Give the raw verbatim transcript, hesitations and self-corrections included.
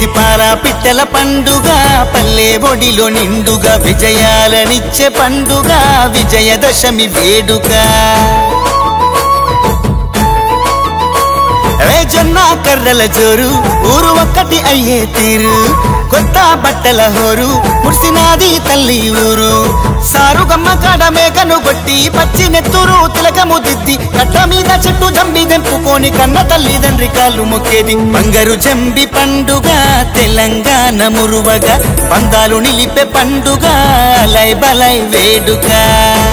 పాల పిట్టల పండుగ పల్లె ఒడిలో నిండుగా విజయాలనిచ్చే పండుగ విజయదశమి వేడుక జొన్న కర్రల జోరు ఊరు ఒక్కటి అయ్యే తీరు కొత్త బట్టల హోరు ముర్సినాది తల్లి ఊరు సారుగమ్మ కాడ మేకను కొట్టి పచ్చి నెత్తూరు తిలకము దిద్ది కట్ట మీద చెట్టు జంబి దెంపుకొని కన్న తల్లిదండ్రి కాళ్ళు మొక్కేది బంగారు జంబి పండుగ తెలంగాణ మురువగా పందాలు నిలిపే పండుగ లై బలై వేడుక